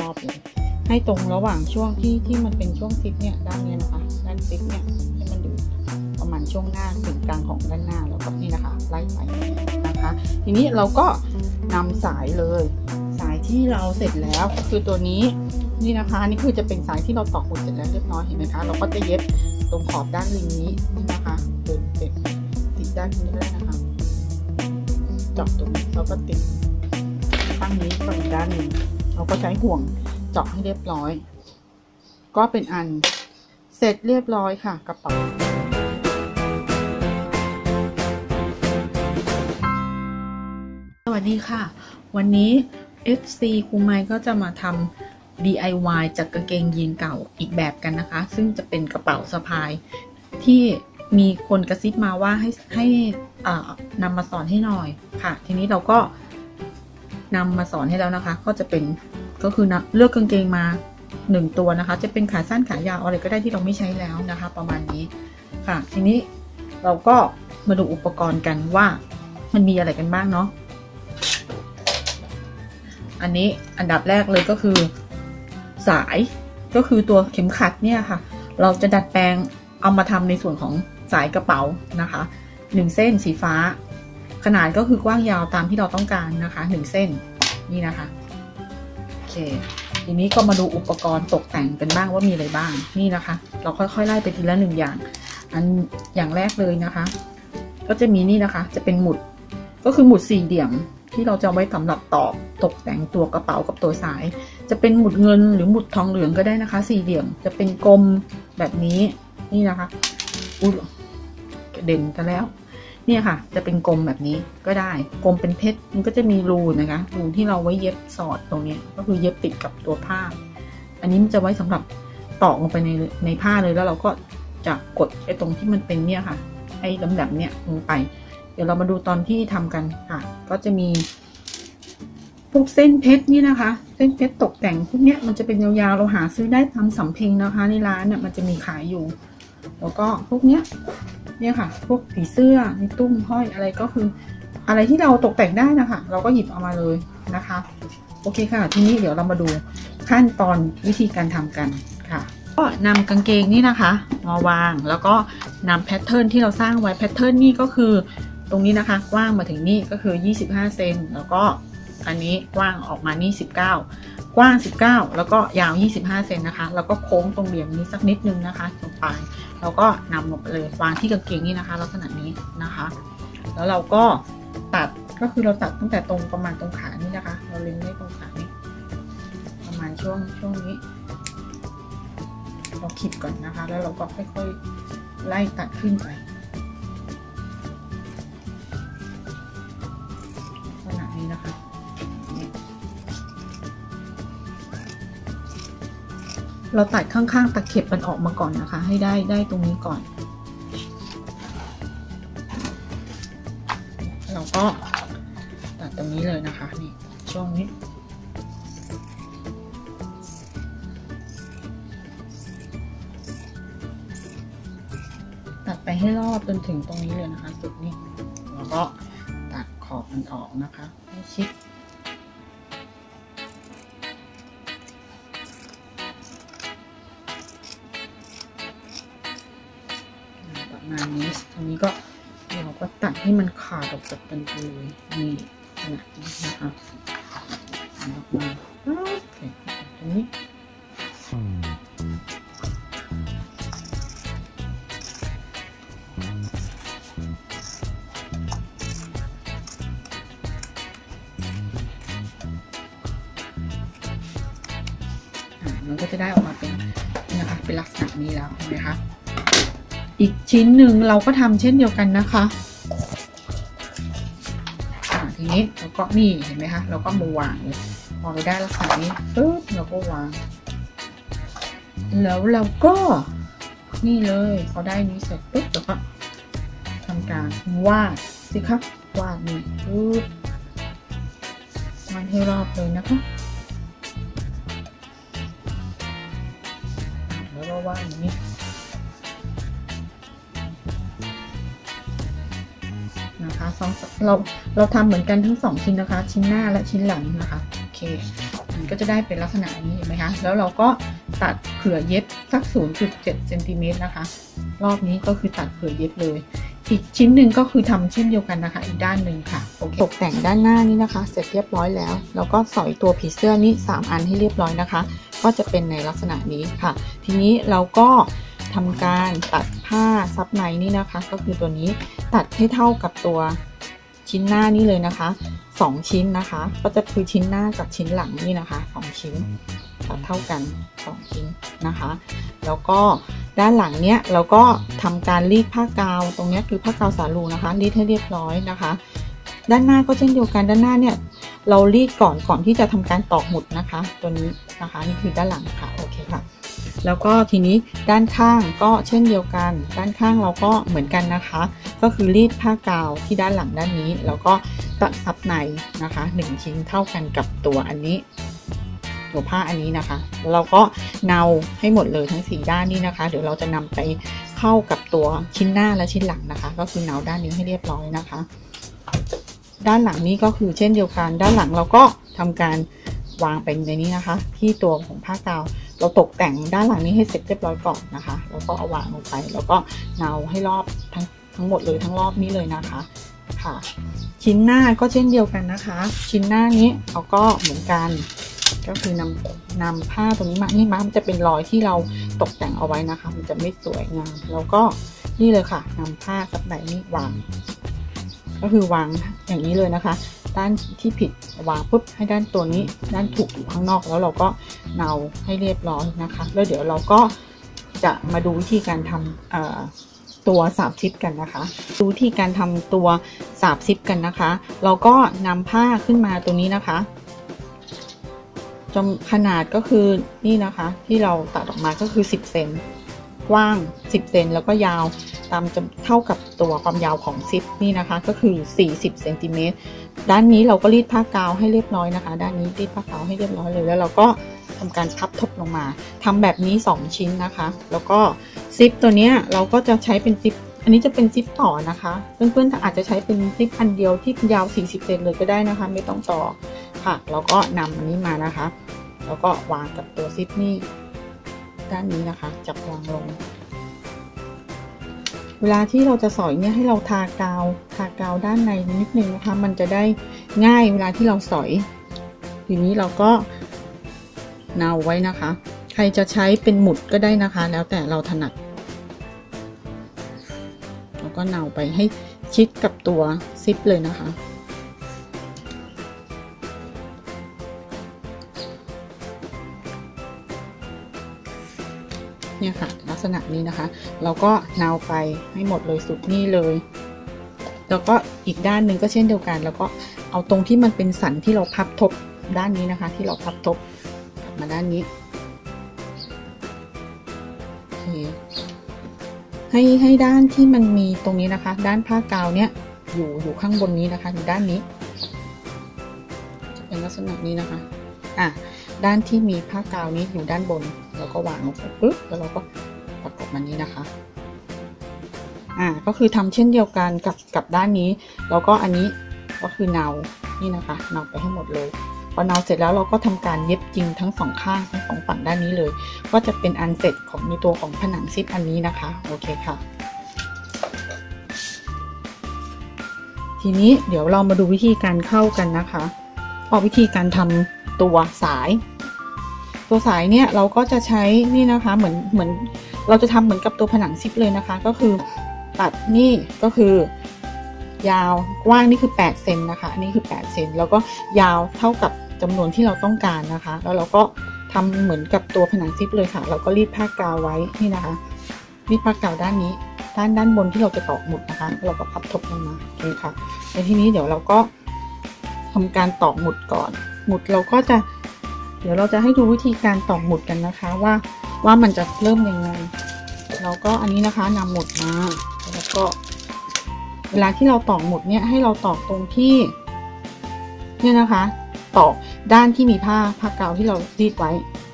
อบๆเลยให้ตรงระหว่างช่วงที่มันเป็นช่วงซิปเนี่ยด้านนี้นะคะด้านซิปเนี่ยให้มันอยู่ประมาณช่วงหน้าถึงกลางของด้านหน้าแล้วก็นี่นะคะไล่ไปนะคะทีนี้เราก็นำสายเลยสายที่เราเสร็จแล้วก็คือตัวนี้นี่นะคะนี่คือจะเป็นสายที่เราตอกหมุดเสร็จแล้วเรียบร้อยเห็นไหมคะเราก็จะเย็บตรงขอบด้านริมนี้นี่นะคะติดด้านนี้ได้นะคะเจาะตรงนี้เราก็ติดข้างนี้กับอีกด้านหนึ่งเราก็ใช้ห่วงเจาะให้เรียบร้อยก็เป็นอันเสร็จเรียบร้อยค่ะกระเป๋าสวัสดีค่ะวันนี้ FC ครูไมค์ก็จะมาทำ DIY จากกางเกงยีนเก่าอีกแบบกันนะคะซึ่งจะเป็นกระเป๋าสะพายที่มีคนกระซิบมาว่าให้นำมาสอนให้หน่อยค่ะทีนี้เราก็นำมาสอนให้แล้วนะคะก็คือเลือกกางเกงมา1ตัวนะคะจะเป็นขาสั้นขายาวอะไรก็ได้ที่เราไม่ใช้แล้วนะคะประมาณนี้ค่ะทีนี้เราก็มาดูอุปกรณ์กันว่ามันมีอะไรกันบ้างเนาะอันนี้อันดับแรกเลยก็คือสายก็คือตัวเข็มขัดเนี่ยค่ะเราจะดัดแปลงเอามาทำในส่วนของสายกระเป๋านะคะ1เส้นสีฟ้าขนาดก็คือกว้างยาวตามที่เราต้องการนะคะ1เส้นนี่นะคะโอเคทีนี้ก็มาดูอุปกรณ์ตกแต่งกันบ้างว่ามีอะไรบ้างนี่นะคะเราค่อยๆไล่ไปทีละ1อย่างอย่างแรกเลยนะคะก็จะมีนี่นะคะจะเป็นหมุดก็คือหมุด4เหลี่ยมที่เราจะไว้สำหรับตกแต่งตัวกระเป๋ากับตัวสายจะเป็นหมุดเงินหรือหมุดทองเหลืองก็ได้นะคะ4เหลี่ยมจะเป็นกลมแบบนี้นี่นะคะอุ๊ยเด่นกันแล้วเนี่ยค่ะจะเป็นกลมแบบนี้ก็ได้กลมเป็นเพชรมันก็จะมีรูนะคะรูที่เราไว้เย็บสอดตรงนี้ก็คือเย็บติดกับตัวผ้าอันนี้มันจะไว้สำหรับตอกลงไปในผ้าเลยแล้วเราก็จะกดไอ้ตรงที่มันเป็นเนี่ยค่ะไอ้แหลมๆเนี่ยลงไปเดี๋ยวเรามาดูตอนที่ทำกันค่ะก็จะมีพวกเส้นเพชรนี่นะคะเส้นเพชรตกแต่งพวกเนี้ยมันจะเป็นยาวๆเราหาซื้อได้ตามสำเพ็งนะคะในร้านเนี่ยมันจะมีขายอยู่แล้วก็พวกเนี้ยเนี่ยค่ะพวกผีเสื้อในตุ้มห้อยอะไรก็คืออะไรที่เราตกแต่งได้นะคะเราก็หยิบเอามาเลยนะคะโอเคค่ะทีนี้เดี๋ยวเรามาดูขั้นตอนวิธีการทำกันค่ะก็นำกางเกงนี่นะคะมาวางแล้วก็นำแพทเทิร์นที่เราสร้างไว้แพทเทิร์นนี่ก็คือตรงนี้นะคะกว้างมาถึงนี่ก็คือ25เซนแล้วก็อันนี้กว้างออกมานี่19กว้าง19แล้วก็ยาว25เซนนะคะแล้วก็โค้งตรงเหลี่ยมนี้สักนิดนึงนะคะตรงปลายเราก็นำลงไปเลยวางที่กางเกงนี่นะคะลักษณะนี้นะคะแล้วเราก็ตัดก็คือเราตัดตั้งแต่ตรงประมาณตรงขานี่นะคะเราเล็งได้ตรงขานี้ประมาณช่วงนี้เราขีดก่อนนะคะแล้วเราก็ค่อยๆไล่ตัดขึ้นไปลักษณะนี้นะคะเราตัดข้างๆตะเข็บมันออกมาก่อนนะคะให้ได้ตรงนี้ก่อนเราก็ตัดตรงนี้เลยนะคะนี่ช่วงนี้ตัดไปให้รอบจนถึงตรงนี้เลยนะคะสุดนี้แล้วก็ตัดขอบมันออกนะคะให้ชิดประมาณนี้ตรงนี้ก็เราก็ตัดให้มันขาดออกจากกันไปเลยนี่ขนาดนี้นะคะออกมาโอเคตรงนี้มันก็จะได้ออกมาเป็นนะคะเป็นลักษณะนี้แล้วเห็นไหมคะอีกชิ้นหนึ่งเราก็ทำเช่นเดียวกันนะคะทีนี้เราก็นี่เห็นไหมคะเราก็มาวางเลยพอเราได้ลักษณะนี้ปึ๊บเราก็วางแล้วเราก็นี่เลยพอได้นี้เสร็จปึ๊บเราก็ทำการวาดสิครับวาดนี่ปึ๊บวาดให้รอบเลยนะคะแล้วก็วาดอย่างนี้นะคะเราทำเหมือนกันทั้ง2ชิ้นนะคะชิ้นหน้าและชิ้นหลังนะคะโอเคก็จะได้เป็นลักษณะนี้เห็นไหมคะแล้วเราก็ตัดเผื่อเย็บสัก 0.7 เซนติเมตรนะคะรอบนี้ก็คือตัดเผื่อเย็บเลยอีกชิ้นหนึ่งก็คือทำเช่นเดียวกันนะคะอีกด้านหนึ่งค่ะตกแต่งด้านหน้านี้นะคะเสร็จเรียบร้อยแล้วแล้วก็สอยตัวผีเสื้อนี้3อันให้เรียบร้อยนะคะก็จะเป็นในลักษณะนี้ค่ะทีนี้เราก็ทำการตัดผ้าซับในนี่นะคะก็คือตัวนี้ตัดให้เท่ากับตัวชิ้นหน้านี่เลยนะคะ2ชิ้นนะคะก็จะคือชิ้นหน้ากับชิ้นหลังนี่นะคะ2ชิ้นตัดเท่ากัน2ชิ้นนะคะแล้วก็ด้านหลังเนี้ยเราก็ทำการรีดผ้ากาวตรงนี้คือผ้ากาวสาลูนะคะรีดให้เรียบร้อยนะคะด้านหน้าก็เช่นเดียวกันด้านหน้าเนี่ยเรารีดก่อนที่จะทำการตอกหมุดนะคะตัวนี้นะคะนี่คือด้านหลังค่ะโอเคค่ะแล้วก็ทีนี้ด้านข้างก็เช่นเดียวกันด้านข้างเราก็เหมือนกันนะคะก็คือรีดผ้ากาวที่ด้านหลังด้านนี้แล้วก็ตัดซับในนะคะ1ชิ้นเท่ากันกับตัวอันนี้ตัวผ้าอันนี้นะคะแล้วเราก็เนาให้หมดเลยทั้ง4ด้านนี้นะคะเดี๋ยวเราจะนำไปเข้ากับตัวชิ้นหน้าและชิ้นหลังนะคะก็คือเนาด้านนี้ให้เรียบร้อยนะคะด้านหลังนี้ก็คือเช่นเดียวกันด้านหลังเราก็ทำการวางเป็นในนี้นะคะที่ตัวของผ้ากาวเราตกแต่งด้านหลังนี้ให้เสร็จเรียบร้อยก่อนนะคะแล้วก็เอาวางลงไปแล้วก็เนาให้รอบทั้งหมดเลยทั้งรอบนี้เลยนะคะค่ะชิ้นหน้าก็เช่นเดียวกันนะคะชิ้นหน้านี้เราก็เหมือนกันก็คือนำผ้าตรงนี้มานี่มันจะเป็นรอยที่เราตกแต่งเอาไว้นะคะมันจะไม่สวยงามแล้วก็นี่เลยค่ะนำผ้าซับในนี้วางก็คือวางอย่างนี้เลยนะคะด้านที่ผิดวางปุ๊บให้ด้านตัวนี้ด้านถูกอยู่ข้างนอกแล้วเราก็เนาให้เรียบร้อยนะคะแล้วเดี๋ยวเราก็จะมาดูวิธีการทำตัวสาบซิปกันนะคะดูวิธีการทำตัวสาบซิปกันนะคะเราก็นำผ้าขึ้นมาตัวนี้นะคะขนาดก็คือนี่นะคะที่เราตัดออกมาก็คือ10 เซนกว้าง10 เซนแล้วก็ยาวตามเท่ากับตัวความยาวของซิปนี่นะคะก็คือ40 เซนติเมตรด้านนี้เราก็รีดผ้ากาวให้เรียบร้อยนะคะด้านนี้รีดผ้ากาวให้เรียบร้อยเลยแล้วเราก็ทำการพับทบลงมาทำแบบนี้2ชิ้นนะคะแล้วก็ซิปตัวนี้เราก็จะใช้เป็นซิปอันนี้จะเป็นซิปต่อนะคะเพื่อนๆอาจจะใช้เป็นซิปอันเดียวที่ยาว40 เซนเลยก็ได้นะคะไม่ต้องต่อค่ะแล้วก็นำอันนี้มานะคะแล้วก็วางกับตัวซิปนี่ด้านนี้นะคะจับวางลงเวลาที่เราจะสอยเนี่ยให้เราทากาวด้านในนิดนึงนะคะมันจะได้ง่ายเวลาที่เราสอยทีนี้เราก็เนาไว้นะคะใครจะใช้เป็นหมุดก็ได้นะคะแล้วแต่เราถนัดแล้วก็เนาไปให้ชิดกับตัวซิปเลยนะคะเนี่ยค่ะลักษณะนี้นะคะเราก็เนาไปให้หมดเลยสุดนี่เลยแล้วก็อีกด้านหนึ่งก็เช่นเดียวกันแล้วก็เอาตรงที่มันเป็นสันที่เราพับทบด้านนี้นะคะที่เราพับทบมาด้านนี้โอเคให้ด้านที่มันมีตรงนี้นะคะด้านผ้ากาวเนี่ยอยู่ข้างบนนี้นะคะอยู่ด้านนี้จะเป็นลักษณะนี้นะคะด้านที่มีผ้ากาวนี้อยู่ด้านบนเราก็วางลงไปปุ๊บแล้วเราก็ประกบมันนี้นะคะก็คือทำเช่นเดียวกันกับด้านนี้แล้วก็อันนี้ก็คือเนานี่นะคะเนาไปให้หมดเลยพอเนาเสร็จแล้วเราก็ทำการเย็บจริงทั้ง2ข้างทั้ง2ฝั่งด้านนี้เลยก็จะเป็นอันเสร็จของในตัวของผนังซิปอันนี้นะคะโอเคค่ะทีนี้เดี๋ยวเรามาดูวิธีการเข้ากันนะคะวิธีการทำตัวสายเนี่ยเราก็จะใช้นี่นะคะเหมือนเราจะทำเหมือนกับตัวผนังซิปเลยนะคะก็คือตัดนี่ก็คือยาวกว้างนี่คือ8 เซนนะคะอันนี้คือ8 เซนแล้วก็ยาวเท่ากับจำนวนที่เราต้องการนะคะแล้วเราก็ทำเหมือนกับตัวผนังซิปเลยค่ะเราก็รีดผ้ากาวไว้นี่นะคะรีดผ้ากาวด้านนี้ด้านบนที่เราจะตอกหมุดนะคะเราก็พับทบลงมาโอเคค่ะในที่นี้เดี๋ยวเราก็ทำการตอกหมุดก่อนหมุดเราก็จะเดี๋ยวเราจะให้ดูวิธีการตอกหมุดกันนะคะว่ามันจะเริ่มยังไงเราก็อันนี้นะคะนำหมุดมาแล้วก็เวลาที่เราตอกหมุดเนี่ยให้เราตอกตรงที่เนี่ยนะคะตอกด้านที่มีผ้ากาวที่เรารีดไว้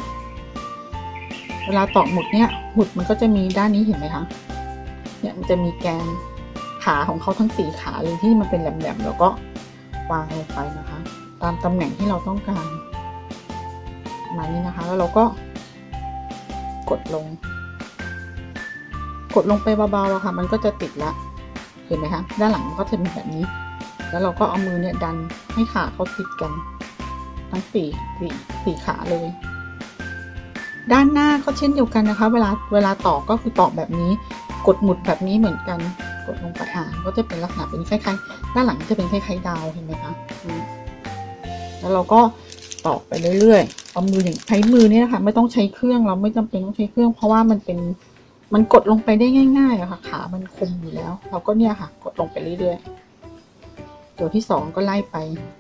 เวลาตอกหมุดเนี่ยหมุดมันก็จะมีด้านนี้เห็นไหมคะเนี่ยมันจะมีแกนขาของเขาทั้ง4 ขาเลยที่มันเป็นแหลมๆแล้วก็วางลงไปนะคะตามตำแหน่งที่เราต้องการมานี่นะคะแล้วเราก็กดลงไปเบาๆอะค่ะมันก็จะติดละเห็นไหมคะด้านหลังก็จะเป็นแบบนี้แล้วเราก็เอามือเนี่ยดันให้ขาเขาติดกันทั้งสี่ขาเลยด้านหน้าก็เช่นเดียวกันนะคะเวลาตอกก็คือตอกแบบนี้กดหมุดแบบนี้เหมือนกันกดลงไปก็จะเป็นลักษณะเป็นคล้ายๆด้านหลังจะเป็นคล้ายๆดาวเห็นไหมคะแล้วเราก็ตอกไปเรื่อยๆเอามืออย่างใช้มือเนี่ยนะคะไม่ต้องใช้เครื่องเราไม่จำเป็นต้องใช้เครื่องเพราะว่ามันกดลงไปได้ง่ายๆอะค่ะขามันคมอยู่แล้วเราก็เนี่ยค่ะกดลงไปเรื่อยๆตัวที่2ก็ไล่ไป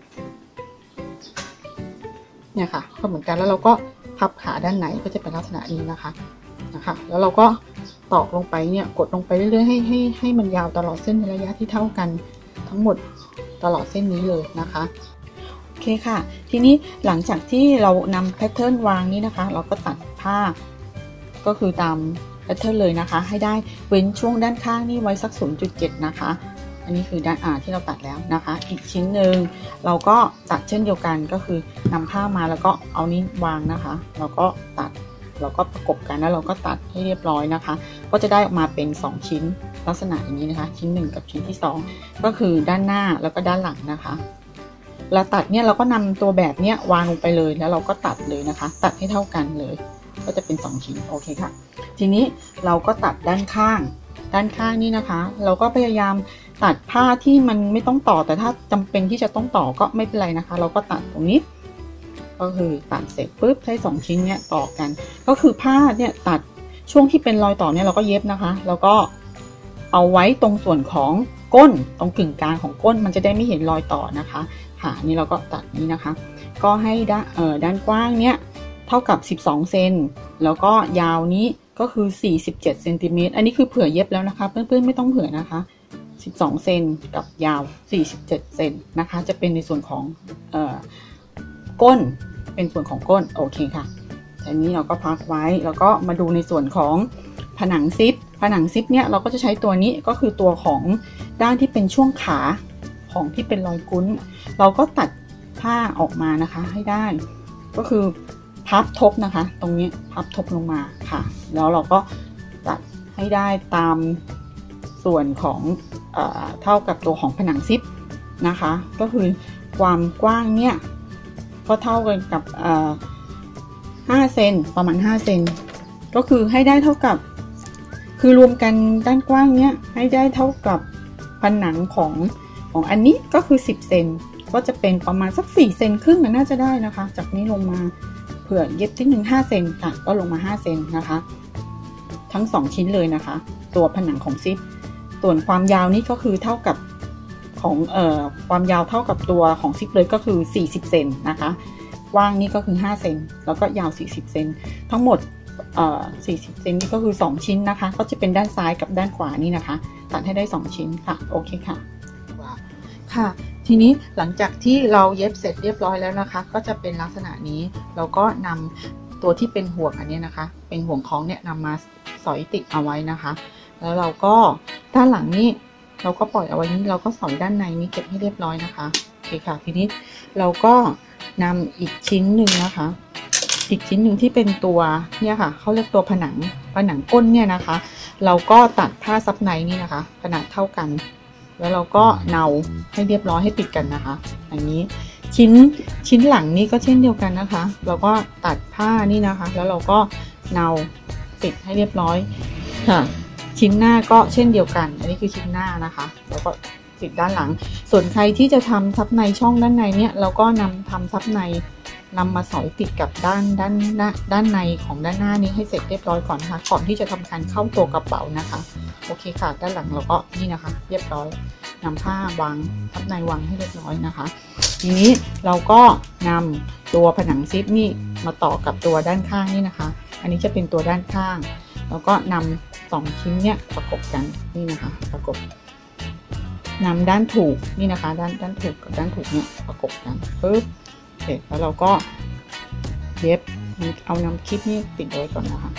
เนี่ยค่ะก็เหมือนกันแล้วเราก็พับขาด้านไหนก็จะเป็นลักษณะนี้นะคะแล้วเราก็ตอกลงไปเนี่ยกดลงไปเรื่อยๆให้มันยาวตลอดเส้นในระยะที่เท่ากันทั้งหมดตลอดเส้นนี้เลยนะคะโอเคค่ะทีนี้หลังจากที่เรานำแพทเทิร์นวางนี้นะคะเราก็ตัดผ้าก็คือตามแพทเทิร์นเลยนะคะให้ได้เว้นช่วงด้านข้างนี่ไว้สัก 0.7 นะคะอันนี้คือด้านที่เราตัดแล้วนะคะอีกชิ้นหนึ่งเราก็ตัดเช่นเดียวกันก็คือนำผ้ามาแล้วก็เอานี้วางนะคะเราก็ตัดเราก็ประกบกันแล้วเราก็ตัดให้เรียบร้อยนะคะก็จะได้ออกมาเป็น2ชิ้นลักษณะอย่างนี้นะคะชิ้น1กับชิ้นที่2ก็คือด้านหน้าแล้วก็ด้านหลังนะคะเราตัดเนี่ยเราก็นำตัวแบบเนี้ยวางลงไปเลยแล้วเราก็ตัดเลยนะคะตัดให้เท่ากันเลยก็จะเป็น2ชิ้นโอเคค่ะทีนี้เราก็ตัดด้านข้างนี่นะคะเราก็พยายามตัดผ้าที่มันไม่ต้องต่อแต่ถ้าจำเป็นที่จะต้องต่อก็ไม่เป็นไรนะคะเราก็ตัดตรงนี้ก็คือตัดเสร็จปุ๊บใช้2ชิ้นเนี้ยต่อกันก็คือผ้าเนี่ยตัดช่วงที่เป็นรอยต่อเนี่ยเราก็เย็บนะคะแล้วก็เอาไว้ตรงส่วนของก้นตรงกึ่งกลางของก้นมันจะได้ไม่เห็นรอยต่อนะคะค่ะนี่เราก็ตัดนี้นะคะก็ให้ด้านกว้างเนี้ยเท่ากับ12 เซนแล้วก็ยาวนี้ก็คือ47 เซนติเมตรอันนี้คือเผื่อเย็บแล้วนะคะเพื่อนๆไม่ต้องเผื่อนะคะ12 เซนกับยาว47 เซนนะคะจะเป็นในส่วนของก้นเป็นส่วนของก้นโอเคค่ะอันนี้เราก็พักไว้แล้วก็มาดูในส่วนของผนังซิปเนี่ยเราก็จะใช้ตัวนี้ก็คือตัวของด้านที่เป็นช่วงขาของที่เป็นรอยกุ้นเราก็ตัดผ้าออกมานะคะให้ได้ก็คือพับทบนะคะตรงนี้พับทบลงมาค่ะแล้วเราก็ตัดให้ได้ตามส่วนของเท่ากับตัวของผนังซิปนะคะก็คือความกว้างเนี่ยก็เท่ากันกับ5 เซนประมาณ5 เซนก็คือให้ได้เท่ากับคือรวมกันด้านกว้างเนี้ยให้ได้เท่ากับผนังของอันนี้ก็คือ10 เซนก็จะเป็นประมาณสัก4 เซนครึ่งน่าจะได้นะคะจากนี้ลงมาเผื่อเย็บที่5 เซนค่ะก็ลงมา5 เซนนะคะทั้ง2ชิ้นเลยนะคะตัวผนังของซิปส่วนความยาวนี่ก็คือเท่ากับของความยาวเท่ากับตัวของซิปเลยก็คือ40 เซนนะคะกว้างนี่ก็คือ5 เซนแล้วก็ยาว40 เซนทั้งหมด40 เซนนี่ก็คือ2ชิ้นนะคะก็จะเป็นด้านซ้ายกับด้านขวานี่นะคะตัดให้ได้2ชิ้นค่ะโอเคค่ะค่ะทีนี้หลังจากที่เราเย็บเสร็จเรียบร้อยแล้วนะคะก็จะเป็นลักษณะนี้เราก็นำตัวที่เป็นห่วงอันนี้นะคะเป็นห่วงคล้องเนี่ยนำมาสอยติดเอาไว้นะคะแล้วเราก็ด้านหลังนี้เราก็ปล่อยเอาไว้นี้เราก็สอยด้านในนี้เก็บให้เรียบร้อยนะคะโอเคค่ะทีนี้เราก็นำอีกชิ้นหนึ่งนะคะอีกชิ้นหนึ่งที่เป็นตัวเนี่ยค่ะเขาเรียกตัวผนังก้นเนี่ยนะคะเราก็ตัดผ้าซับในนี่นะคะขนาดเท่ากันแล้วเราก็เนาให้เรียบร้อยให้ติดกันนะคะอย่างนี้ชิ้นหลังนี้ก็เช่นเดียวกันนะคะเราก็ตัดผ้านี่นะคะแล้วเราก็เนาติดให้เรียบร้อยค่ะชิ้นหน้าก็เช่นเดียวกันอันนี้คือชิ้นหน้านะคะแล้วก็ติดด้านหลังส่วนใครที่จะทำซับในช่องด้านในเนี่ยเราก็ทำซับในนำมาสอยติดกับด้านในของด้านหน้านี้ให้เสร็จเรียบร้อยก่อนนะคะก่อนที่จะทำการเข้าตัวกระเป๋านะคะโอเคค่ะด้านหลังเราก็นี่นะคะเรียบร้อยนำผ้าวางซับในวางให้เรียบร้อยนะคะทีนี้เราก็นำตัวผนังซิปนี่มาต่อกับตัวด้านข้างนี่นะคะอันนี้จะเป็นตัวด้านข้างแล้วก็นำ2 ชิ้นเนี่ยประกบกันนี่นะคะประกบนำด้านถูกนี่นะคะด้านถูกกับด้านถูกเนี่ยประกบกันปึ๊บเสร็จแล้วเราก็เย็บเอานำคลิปนี้ติดไว้ก่อนนะคะ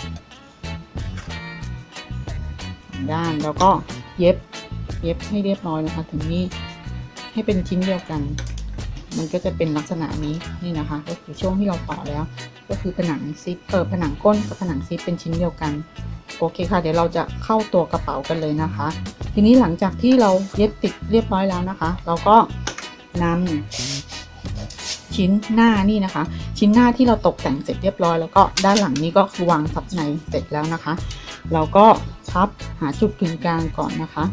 ด้านแล้วก็เย็บให้เรียบร้อยนะคะถึงนี้ให้เป็นชิ้นเดียวกันมันก็จะเป็นลักษณะนี้นี่นะคะก็คือช่วงที่เราต่อแล้วก็คือผนังซิปผนังก้นกับผนังซิปเป็นชิ้นเดียวกันโอเคค่ะเดี๋ยวเราจะเข้าตัวกระเป๋ากันเลยนะคะทีนี้หลังจากที่เราเย็บติดเรียบร้อยแล้วนะคะเราก็นำชิ้นหน้านี่นะคะชิ้นหน้าที่เราตกแต่งเสร็จเรียบร้อยแล้วก็ด้านหลังนี้ก็คือวางทับในเสร็จแล้วนะคะเราก็พับหาจุดกึ่งกลางก่อนนะคะ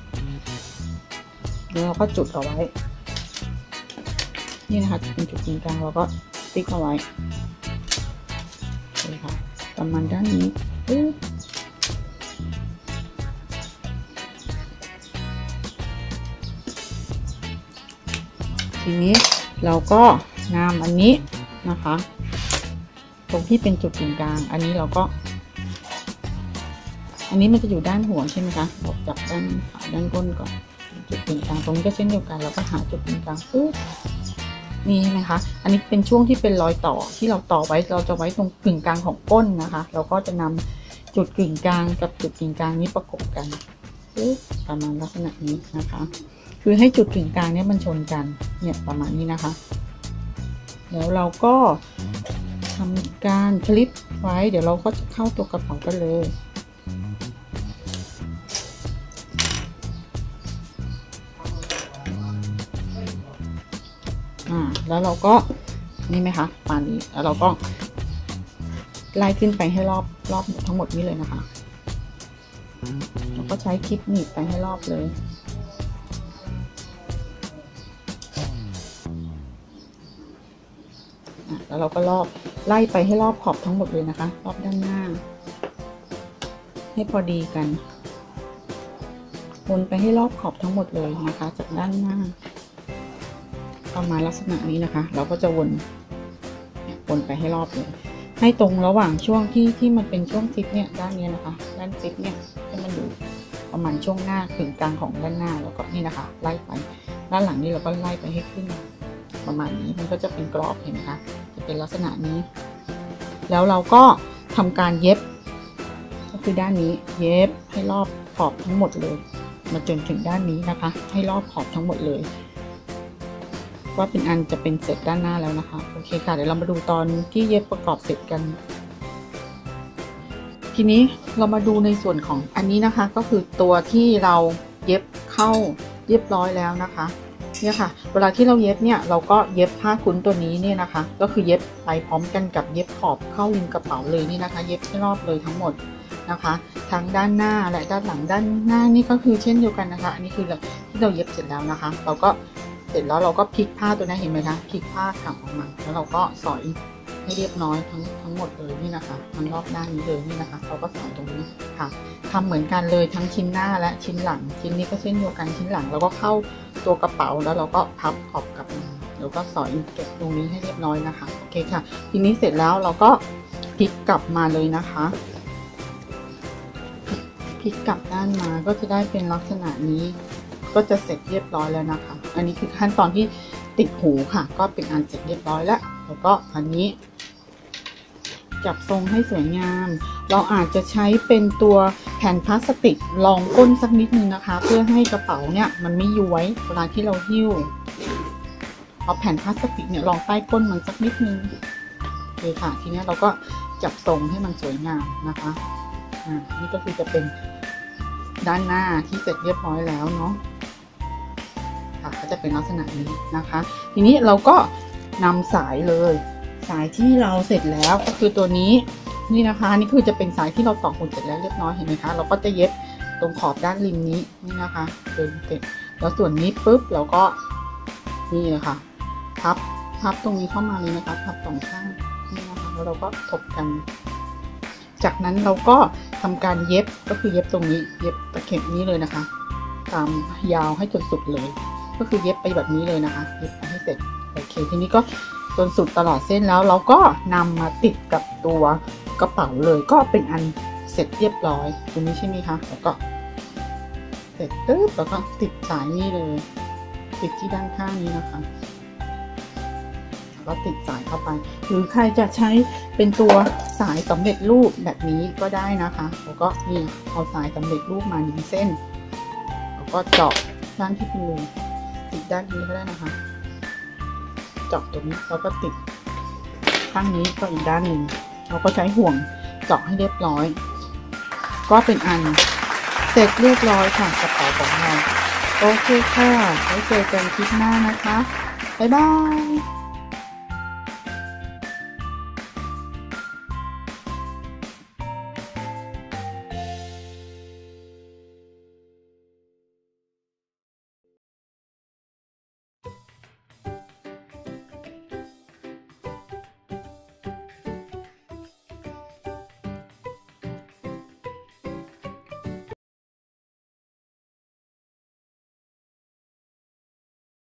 แล้วเราก็จุดเอาไว้นี่นะคะจะเป็นจุดกึ่งกลางเราก็ติ๊กเอาไว้เลยค่ะประมาณด้านนี้ทีนี้เราก็นำอันนี้นะคะตรงที่เป็นจุดกึ่งกลางอันนี้เราก็อันนี้มันจะอยู่ด้านหัวใช่ไหมคะออกจากด้านก้นก่อนจุดกึ่งกลางตรงนี้ก็เช่นเดียวกันเราก็หาจุดกึ่งกลางปุ๊บนี่ใช่ไหมคะอันนี้เป็นช่วงที่เป็นรอยต่อที่เราต่อไว้เราจะไว้ตรงกึ่งกลางของก้นนะคะเราก็จะนำจุดกึ่งกลางกับจุดกึ่งกลางนี้ประกบกันปุ๊บประมาณลักษณะนี้นะคะคือให้จุดกึ่งกลางนี้มันชนกันเนี่ยประมาณนี้นะคะแล้วเราก็ทำการคลิปไว้เดี๋ยวเราก็จะเข้าตัวกระเป๋ากันเลยแล้วเราก็นี่ไหมคะปานนี้แล้วเราก็ไล่ขึ้นไปให้รอบทั้งหมดนี้เลยนะคะเราก็ใช้คลิปหนีบไปให้รอบเลยแล้วเราก็ไล่ไปให้รอบขอบทั้งหมดเลยนะคะรอบด้านหน้าให้พอดีกันวนไปให้รอบขอบทั้งหมดเลยนะคะจากด้านหน้าประมาณลักษณะนี้นะคะเราก็จะวนไปให้รอบเลยให้ตรงระหว่างช่วงที่มันเป็นช่วงซิปเนี่ยด้านนี้นะคะด้านซิปเนี่ยให้มันอยู่ประมาณช่วงหน้ากึ่งกลางของด้านหน้าแล้วก็นี่นะคะไล่ไปด้านหลังนี้เราก็ไล่ไปให้ขึ้นประมาณนี้มันก็จะเป็นกรอบเห็นไหมคะจะเป็นลักษณะนี้แล้วเราก็ทำการเย็บก็คือด้านนี้เย็บให้รอบขอบทั้งหมดเลยมาจนถึงด้านนี้นะคะให้รอบขอบทั้งหมดเลยว่าเป็นอันจะเป็นเสร็จด้านหน้าแล้วนะคะโอเคค่ะเดี๋ยวเรามาดูตอนที่เย็บประกอบเสร็จกันทีนี้เรามาดูในส่วนของอันนี้นะคะก็คือตัวที่เราเย็บเข้าเรียบร้อยแล้วนะคะเนี่ยค่ะเวลาที่เราเย็บเนี่ยเราก็เย็บผ้าคุ้นตัวนี้เนี่ยนะคะก็คือเย็บไปพร้อมกันกับเย็บขอบเข้าริมกระเป๋าเลยนี่นะคะเย็บให้รอบเลยทั้งหมดนะคะทั้งด้านหน้าและด้านหลังด้านหน้านี่ก็คือเช่นเดียวกันนะคะอันนี้คือที่เราเย็บเสร็จแล้วนะคะเราก็เสร็จแล้วเราก็พลิกผ้าตัวนี้เห็นไหมคะพลิกผ้าขับออกมาแล้วเราก็สอยให้เรียบร้อยทั้งหมดเลยนี่นะคะทั้งรอบด้านนี้เลยนี่นะคะเราก็สอยตรงนี้ค่ะทำเหมือนกันเลยทั้งชิ้นหน้าและชิ้นหลังชิ้นนี้ก็เช่นเดียวกันชิ้นหลังเราก็เข้าตัวกระเป๋าแล้วเราก็พับขอบกลับมาแล้วก็สอยเก็บตรงนี้ให้เรียบร้อยนะคะโอเคค่ะทีนี้เสร็จแล้วเราก็พลิกกลับมาเลยนะคะพลิกกลับด้านมาก็จะได้เป็นลักษณะนี้ก็จะเสร็จเรียบร้อยแล้วนะคะอันนี้คือขั้นตอนที่ติดหูค่ะก็เป็นอันเสร็จเรียบร้อยแล้วแล้วก็อันนี้จับทรงให้สวยงามเราอาจจะใช้เป็นตัวแผ่นพลาสติกรองก้นสักนิดนึงนะคะเพื่อให้กระเป๋าเนี่ยมันไม่ย้วยเวลาที่เราหิ้วเอาแผ่นพลาสติกเนี่ยรองใต้ก้นมันสักนิดนึงโอเคค่ะทีนี้เราก็จับทรงให้มันสวยงามนะคะนี่ก็คือจะเป็นด้านหน้าที่เสร็จเรียบร้อยแล้วเนาะค่ะก็จะเป็นลักษณะนี้นะคะทีนี้เราก็นำสายเลยสายที่เราเสร็จแล้วก็คือตัวนี้นี่นะคะนี่คือจะเป็นสายที่เราต่อหุ่นเสร็จแล้วเรียบร้อยเห็นไหมคะเราก็จะเย็บตรงขอบด้านริมนี้นี่นะคะเสร็จแล้วส่วนนี้ปุ๊บเราก็นี่เลยค่ะพับตรงนี้เข้ามาเลยนะคะพับสองข้างนี่นะคะแล้วเราก็ถกกันจากนั้นเราก็ทำการเย็บก็คือเย็บตรงนี้เย็บตะเข็บนี้เลยนะคะตามยาวให้จนสุดเลยก็คือเย็บไปแบบนี้เลยนะคะเย็บไปให้เสร็จโอเคทีนี้ก็จนสุดตลอดเส้นแล้วเราก็นำมาติดกับตัวกระเป๋าเลยก็เป็นอันเสร็จเรียบร้อยตรงนี้ใช่ไหมคะแล้วก็เสร็จปุ๊บแล้วก็ติดสายนี้เลยติดที่ด้านข้างนี้นะคะก็ติดสายเข้าไปหรือใครจะใช้เป็นตัวสายสำเร็จรูปแบบนี้ก็ได้นะคะแล้วก็นี่เอาสายสำเร็จรูปมา1 เส้นแล้วก็เจาะด้านที่เป็นรูติดด้านนี้ก็ได้นะคะเจาะตรงนี้แล้วก็ติดข้างนี้ก็อีกด้านหนึ่งเราก็ใช้ห่วงเจาะให้เรียบร้อยก็เป็นอันเสร็จเรียบร้อยค่ะกระเป๋าของเราโอเคค่ะไว้เจอกันคลิปหน้านะคะบ๊ายบาย